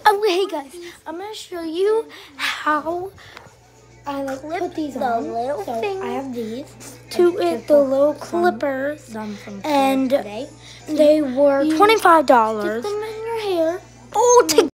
Oh, hey guys, I'm gonna show you how I put these on. So I have these. The little clippers, and they were $25. Stick them in your hair. Oh,